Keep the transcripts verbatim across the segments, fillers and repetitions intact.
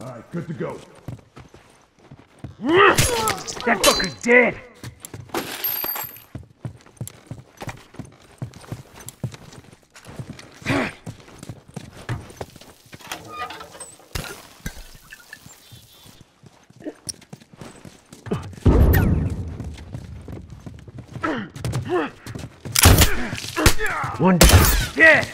Alright, good to go. That fucker's dead! One dead!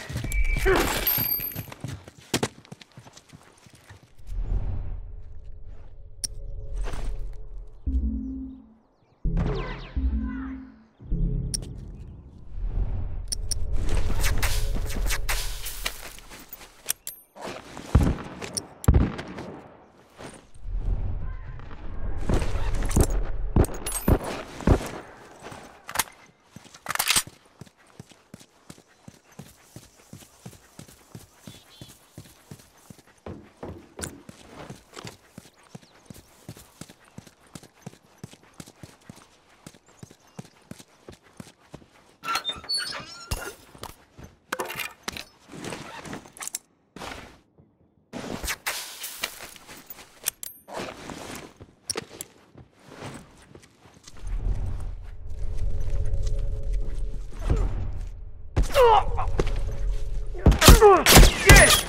Shit!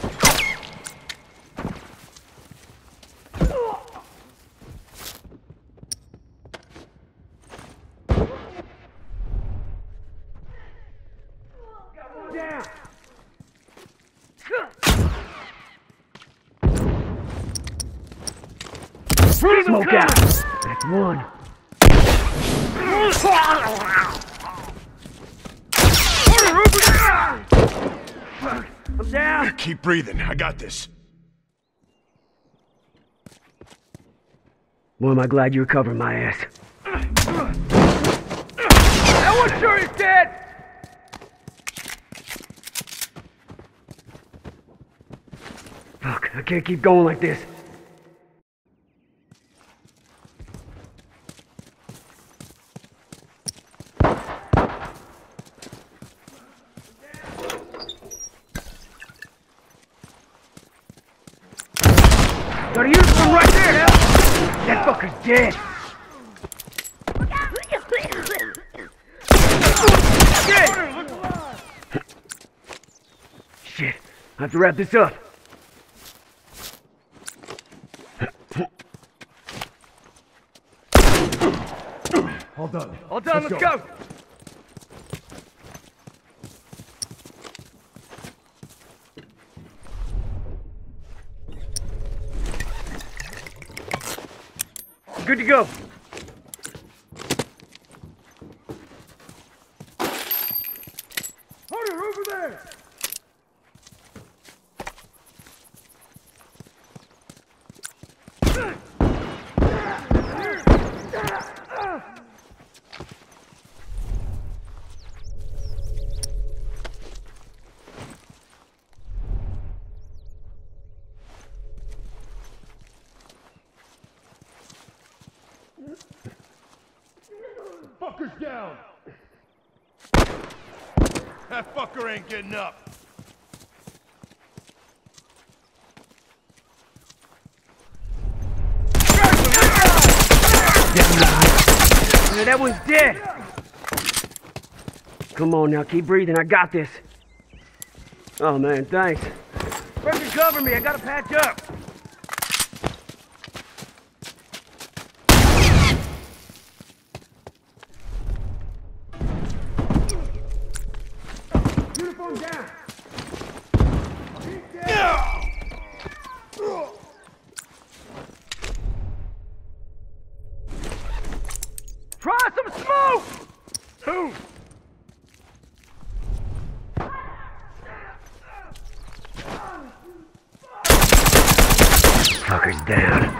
Down! Smoke out! That's one. I'm down! Keep breathing, I got this. Boy, am I glad you were covering my ass. That one sure is dead! Fuck, I can't keep going like this. Got a uniform right there, hell! That fucker's dead! Shit! Shit, I have to wrap this up. All done. All done, let's, let's go. go! Good to go. Hunter, over there! Fucker's down! That fucker ain't getting up! Yeah, that one's dead! Come on now, keep breathing, I got this. Oh man, thanks. Fucking cover me, I gotta patch up. Uniform down! Keep down! Try some smoke! Who? Fucker's down.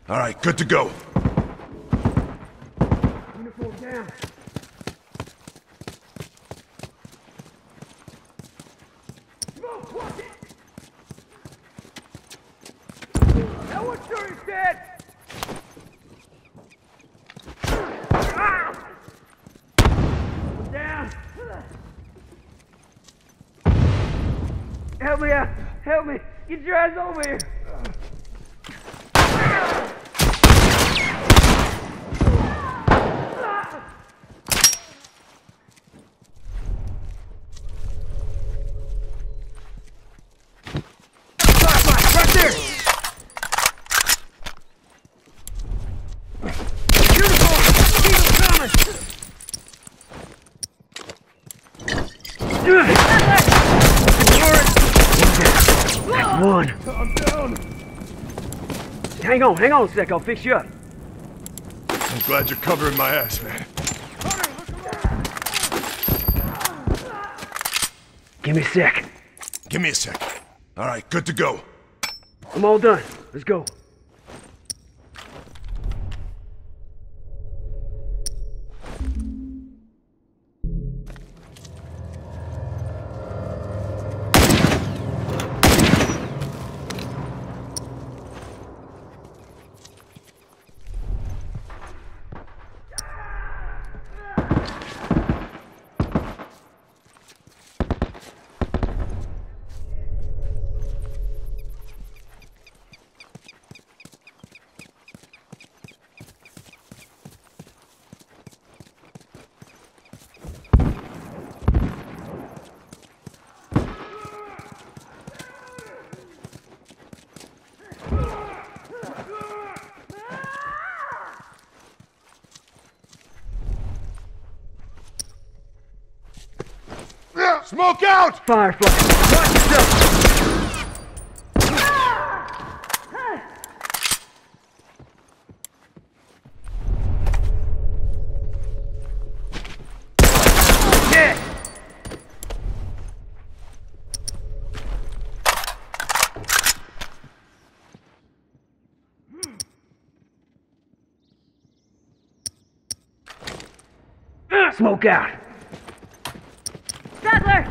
All right, good to go. Uniform down. That one sure is dead! Ah! I'm down! Help me out! Help me! Get your ass over here! Right there! Uniform! Keep them coming! That's one. I'm down. Hang on, hang on a sec. I'll fix you up. I'm glad you're covering my ass, man. Give me a sec. Give me a sec. All right, good to go. I'm all done. Let's go. Smoke out! Firefly. Watch yourself. Dead. Smoke out. Saddler!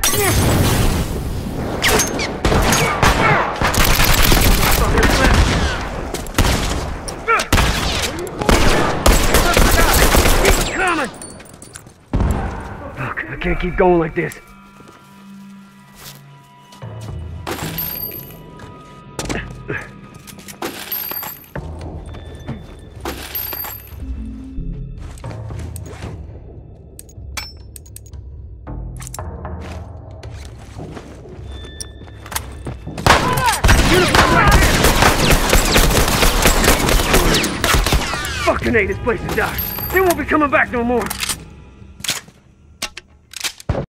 Keep coming! Fuck, I can't keep going like this. Fucking hate this place to die. They won't be coming back no more.